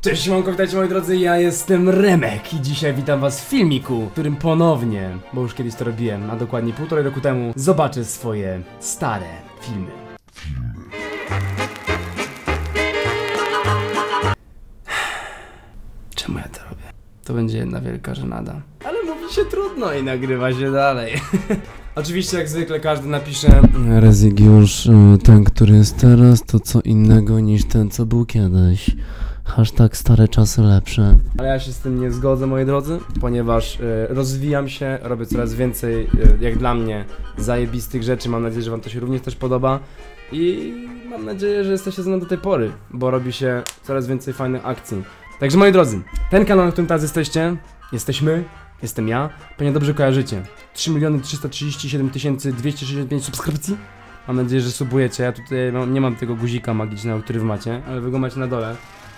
Cześć, siemanko, witajcie moi drodzy, ja jestem Remek i dzisiaj witam was w filmiku, w którym ponownie, bo już kiedyś to robiłem, a dokładnie 1,5 roku temu, zobaczę swoje stare filmy. Czemu ja to robię? To będzie jedna wielka żenada. Ale mówi się trudno i nagrywa się dalej. Oczywiście jak zwykle każdy napisze Rezygiusz, ten który jest teraz to co innego niż ten co był kiedyś. Hashtag stare czasy lepsze. Ale ja się z tym nie zgodzę, moi drodzy, ponieważ rozwijam się, robię coraz więcej, jak dla mnie, zajebistych rzeczy. Mam nadzieję, że wam to się również też podoba. I mam nadzieję, że jesteście ze mną do tej pory, bo robi się coraz więcej fajnych akcji. Także moi drodzy, ten kanał, na którym teraz jesteśmy, jestem ja, pewnie dobrze kojarzycie. 3 337 265 subskrypcji. Mam nadzieję, że subujecie. Ja tutaj nie mam tego guzika magicznego, który wy macie, ale wy go macie na dole.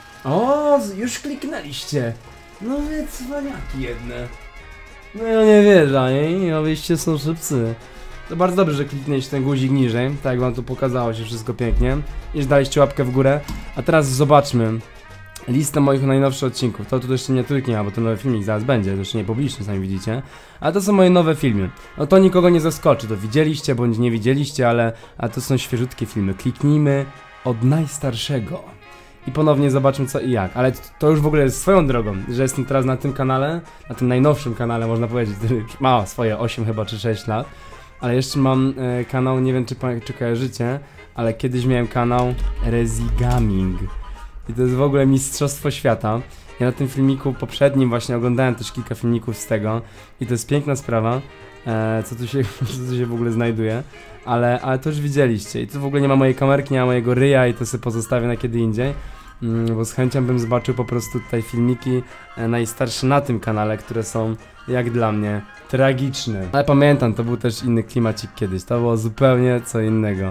O, już kliknęliście. No wy cwaniaki jedne. No ja nie wierzę, nie? Wyście są szybcy. To bardzo dobrze, że kliknęliście ten guzik niżej. Tak jak wam tu pokazało się wszystko pięknie. I że daliście łapkę w górę. A teraz zobaczmy listę moich najnowszych odcinków. To tu jeszcze nie kliknie, bo ten nowy filmik zaraz będzie. To jeszcze nie publiczny, sami widzicie. Ale to są moje nowe filmy. No to nikogo nie zaskoczy. To widzieliście bądź nie widzieliście, ale to są świeżutkie filmy. Kliknijmy od najstarszego. I ponownie zobaczmy co i jak, ale to już w ogóle jest swoją drogą, że jestem teraz na tym kanale, na tym najnowszym kanale można powiedzieć, który już ma swoje 8 chyba czy 6 lat. Ale jeszcze mam kanał, nie wiem czy kojarzycie, ale kiedyś miałem kanał Rezygaming. I to jest w ogóle mistrzostwo świata. Ja na tym filmiku poprzednim właśnie oglądałem też kilka filmików z tego i to jest piękna sprawa, co tu się w ogóle znajduje. Ale to już widzieliście i tu w ogóle nie ma mojej kamerki, nie ma mojego ryja i to sobie pozostawię na kiedy indziej. Bo z chęcią bym zobaczył po prostu tutaj filmiki najstarsze na tym kanale, które są jak dla mnie tragiczne. Ale pamiętam, to był też inny klimacik kiedyś, to było zupełnie co innego.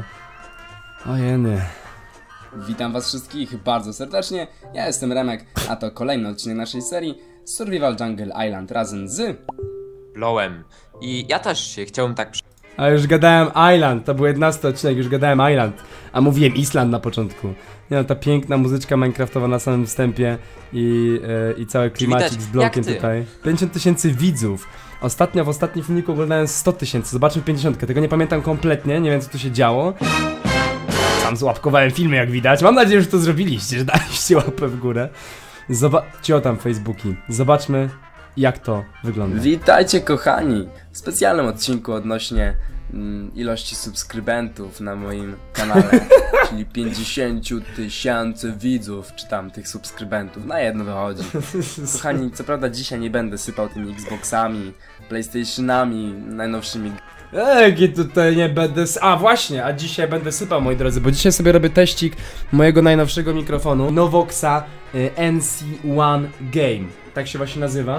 Ojeny. Witam was wszystkich bardzo serdecznie, ja jestem Remek, a to kolejny odcinek naszej serii Survival Jungle Island razem z Lołem. I ja też się chciałbym tak... A już gadałem Island, to był 11 odcinek, już gadałem Island, a mówiłem Island na początku. Nie no, ta piękna muzyczka minecraftowa na samym wstępie i cały klimacik z blokiem tutaj. 50 000 widzów. Ostatnio w ostatnim filmiku oglądałem 100 000, zobaczmy 50, tego nie pamiętam kompletnie, nie wiem co tu się działo. Sam złapkowałem filmy jak widać, mam nadzieję, że to zrobiliście, że daliście łapę w górę. Zobaczcie tam Facebooki, zobaczmy jak to wygląda. Witajcie kochani! W specjalnym odcinku odnośnie ilości subskrybentów na moim kanale, czyli 50 000 widzów, czy tam tych subskrybentów, na jedno wychodzi. Kochani, co prawda dzisiaj nie będę sypał tymi Xboxami, PlayStationami, najnowszymi. Tutaj nie będę. A właśnie, a dzisiaj będę sypał, moi drodzy, bo dzisiaj sobie robię teścik mojego najnowszego mikrofonu Novoxa NC1 Game. Tak się właśnie nazywa.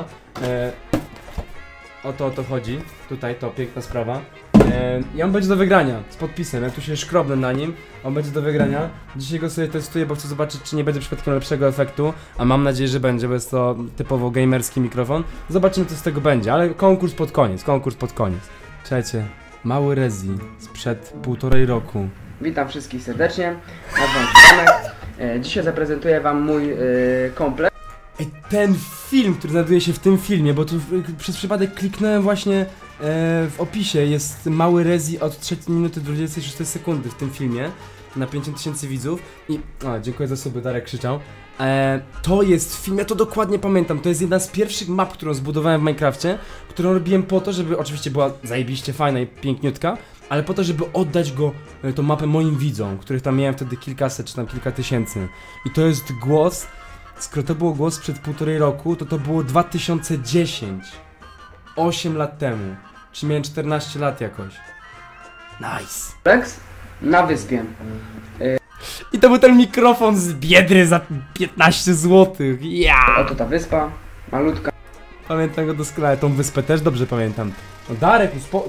O to chodzi. Tutaj to piękna sprawa. I on będzie do wygrania z podpisem. Ja tu się szkrobnę na nim. On będzie do wygrania. Dzisiaj go sobie testuję, bo chcę zobaczyć, czy nie będzie przypadkiem lepszego efektu. A mam nadzieję, że będzie, bo jest to typowo gamerski mikrofon. Zobaczymy, co z tego będzie, ale konkurs pod koniec. Słuchajcie, mały Rezi sprzed 1,5 roku. Witam wszystkich serdecznie. Nazywam się Remek. Dzisiaj zaprezentuję wam mój komplet. Ten film, który znajduje się w tym filmie, bo tu przez przypadek kliknąłem właśnie w opisie, jest mały Rezi od 3 minuty 26 sekundy w tym filmie na 50 000 widzów i... dziękuję za suby, Darek krzyczał. To jest film, ja to dokładnie pamiętam, to jest jedna z pierwszych map, którą zbudowałem w Minecrafcie, którą robiłem po to, żeby oczywiście była zajebiście fajna i piękniutka, ale po to, żeby oddać tą mapę moim widzom, których tam miałem wtedy kilkaset czy tam kilka tysięcy. I to jest głos. Skoro to było głos sprzed 1,5 roku, to było 2010. 8 lat temu. Czyli miałem 14 lat jakoś. Nice. Rex na wyspie. I to był ten mikrofon z Biedry za 15 zł. Oto ta wyspa, malutka. Pamiętam go doskonale, tą wyspę też dobrze pamiętam. No Darek,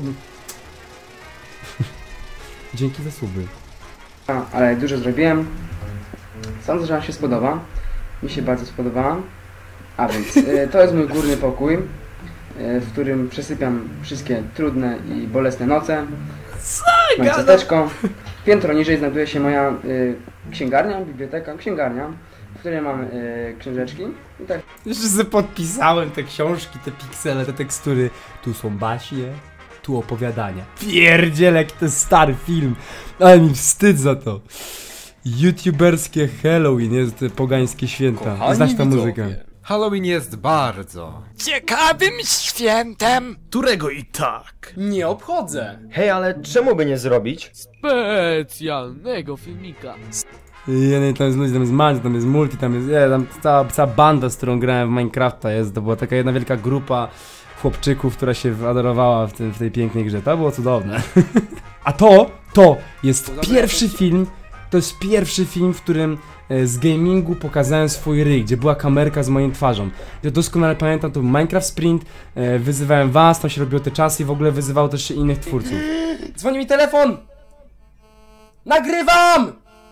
Dzięki za suby. Ale dużo zrobiłem. Sądzę, że wam się spodoba. Mi się bardzo spodobała. A więc to jest mój górny pokój, w którym przesypiam wszystkie trudne i bolesne noce. Mam ciasteczko. Piętro niżej znajduje się moja księgarnia, biblioteka, księgarnia, w której mamy książeczki. I tak. Jeszcze sobie podpisałem te książki, te piksele, te tekstury. Tu są baśnie, tu opowiadania. Pierdziele, jaki to jest stary film. Ale mi wstyd za to. YouTuberskie Halloween, jest te pogańskie święta. Kochani Znasz tę widzowie, muzykę. Halloween jest bardzo ciekawym świętem, Którego i tak nie obchodzę. Hej, ale czemu by nie zrobić? Specjalnego filmika. Tam jest ludzi, tam jest Mandzio, tam jest Multi, tam jest tam cała banda, z którą grałem w Minecrafta jest. To była taka jedna wielka grupa chłopczyków, która się adorowała w tej pięknej grze. To było cudowne. A to jest pierwszy film, to jest pierwszy film, w którym z gamingu pokazałem swój ryj, gdzie była kamerka z moją twarzą. Ja doskonale pamiętam, to był Minecraft Sprint, wyzywałem was, tam się robiło te czasy i w ogóle wyzywało też innych twórców. Dzwoni mi telefon! Nagrywam!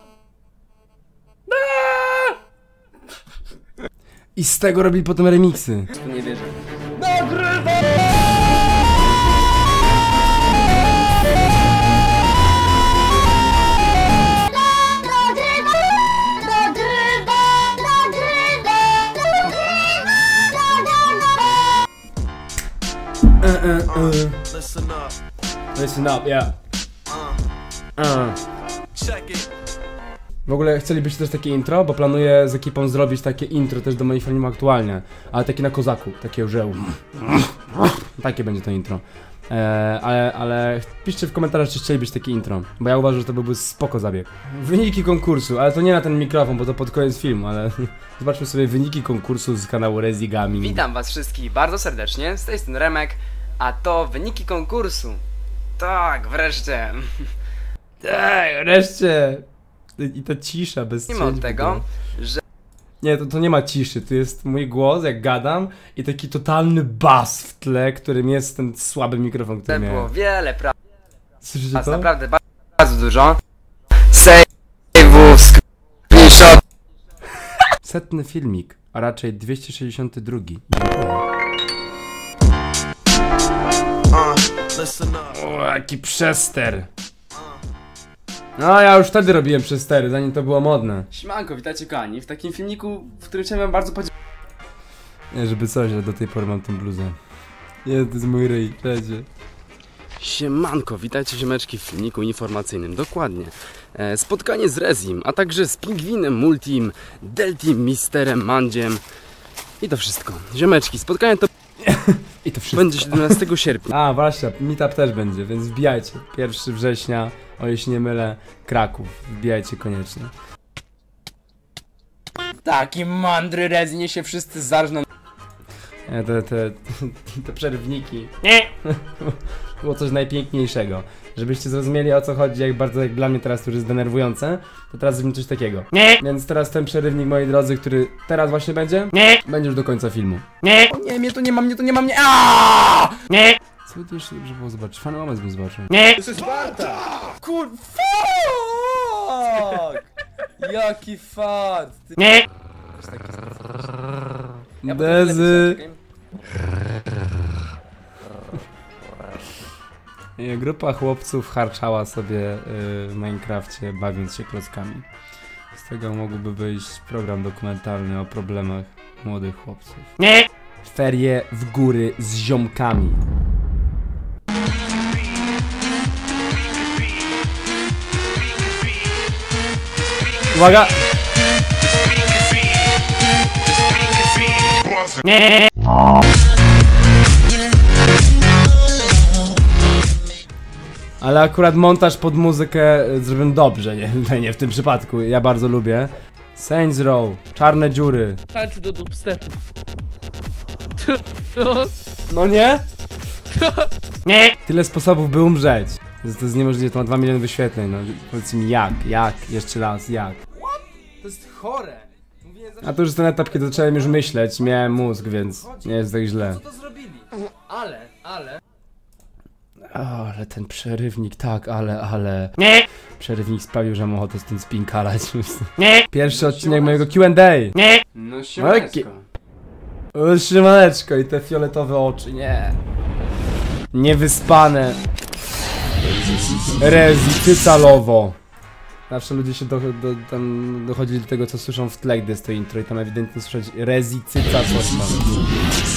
I z tego robili potem remixy. Nie wierzę. Nagrywam! Listen up, yeah. W ogóle chcielibyście też takie intro, bo planuję z ekipą zrobić takie intro też do moich filmów aktualnie. Ale takie na kozaku, takie że... Takie będzie to intro. Ale piszcie w komentarzach, czy chcielibyście takie intro, bo ja uważam, że to byłby spoko zabieg. Wyniki konkursu, ale to nie na ten mikrofon, bo to pod koniec filmu, ale zobaczmy sobie wyniki konkursu z kanału Rezi Gaming. Witam was wszystkich bardzo serdecznie, z tej strony Remek, a to wyniki konkursu. Tak, wreszcie. Tak, wreszcie. I ta cisza bez Mimo tego, że... Nie, to nie ma ciszy, to jest mój głos, jak gadam i taki totalny bas w tle, którym jest ten słaby mikrofon, który było miałem. wiele prac. Słyszycie to? Naprawdę bardzo dużo. Save'ów, screenshot. Setny filmik, a raczej 262. O, jaki przester. No, ja już wtedy robiłem przestery, zanim to było modne. Siemanko, witajcie kochani, w takim filmiku, w którym chciałem wam bardzo podziękować. Nie, żeby coś, ale do tej pory mam tą bluzę. Nie, to jest mój ryj, przecie. Siemanko, witajcie ziomeczki w filmiku informacyjnym, dokładnie. Spotkanie z Rezim, a także z Pingwinem, Multim, Deltim, Misterem, Mandziem. I to wszystko. Ziomeczki, spotkanie to... I to wszystko. Będzie 17 sierpnia. A, właśnie, meetup też będzie, więc wbijajcie. 1 września, o ile się nie mylę, Kraków. Wbijajcie koniecznie. Taki mądry Rezi, się wszyscy zarżną. Te przerwniki. Nie! Było coś najpiękniejszego. Żebyście zrozumieli, o co chodzi, jak bardzo jak dla mnie teraz to już jest denerwujące, to teraz zrobimy coś takiego. Nie! Więc teraz ten przerywnik, moi drodzy, który teraz właśnie będzie, nie! Będzie już do końca filmu. Nie! O nie, mnie tu nie ma, mnie tu nie ma, mnie! Aaaa! Nie! Co to jeszcze dobrze było zobaczyć? Fajny moment bym zobaczył. Nie! To jest Sparta! Kur... Fuck! Jaki fart! Nie! Dezy! Grupa chłopców harczała sobie w Minecrafcie, bawiąc się klockami. Z tego mógłby wyjść program dokumentalny o problemach młodych chłopców. Nie! Ferie w góry z ziomkami. Uwaga! Nie! Ale akurat montaż pod muzykę zrobiłem dobrze, nie w tym przypadku, ja bardzo lubię. Saints Row, czarne dziury. Tańczy do dubstepu. No nie? Nie! Tyle sposobów by umrzeć. To jest niemożliwe, to ma 2 miliony wyświetleń, no powiedz mi jak, jeszcze raz, jak? To jest chore! A to już ten etap, kiedy zacząłem już myśleć, miałem mózg, więc nie jest tak źle. Co to zrobili? Ale... O, ale ten przerywnik, tak, ale... Nie! Przerywnik sprawił, że mam ochotę z tym spinkalać. Nie! Pierwszy odcinek mojego Q&A! Nie! No siemaneczko. O, siemaneczko i te fioletowe oczy, nie! Niewyspane. Rezi, ty calowo. Zawsze ludzie się tam dochodzili do tego, co słyszą w tle, gdy jest to intro i tam ewidentnie słyszeć Rezi Cyca coś tam.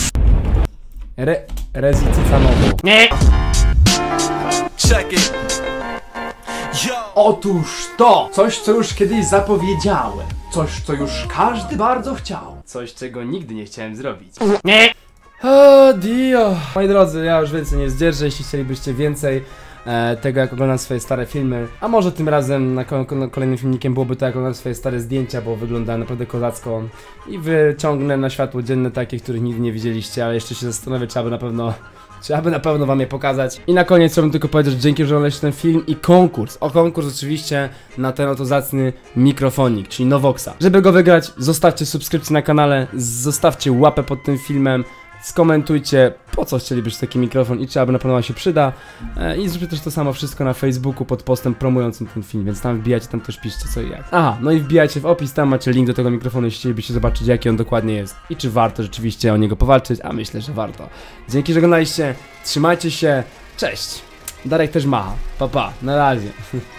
Rezi Cyca nowo. Nie! Check it. Yo. Otóż to! Coś, co już kiedyś zapowiedziałem. Coś, co już każdy bardzo chciał. Coś, czego nigdy nie chciałem zrobić. Nie! O Dio! Moi drodzy, ja już więcej nie zdzierżę, jeśli chcielibyście więcej tego, jak oglądam swoje stare filmy. A może tym razem na kolejnym filmikiem byłoby to, jak oglądam swoje stare zdjęcia, bo wyglądają naprawdę kozacko. I wyciągnę na światło dzienne takie, których nigdy nie widzieliście, ale jeszcze się zastanowię, trzeba by na pewno wam je pokazać. I na koniec chciałbym tylko powiedzieć, że dzięki, że oglądaliście ten film i konkurs. O konkurs oczywiście na ten oto zacny mikrofonik, czyli Novoxa. Żeby go wygrać, zostawcie subskrypcję na kanale, zostawcie łapę pod tym filmem, skomentujcie, po co chcielibyście taki mikrofon i czy aby na pewno wam się przyda. I zróbcie też to samo wszystko na Facebooku pod postem promującym ten film, więc tam wbijajcie, tam też piszcie co i jak. Aha, no i wbijajcie w opis, tam macie link do tego mikrofonu, jeśli chcielibyście zobaczyć, jaki on dokładnie jest i czy warto rzeczywiście o niego powalczyć, a myślę, że warto. Dzięki, że oglądaliście, trzymajcie się, cześć! Darek też macha, pa pa, na razie.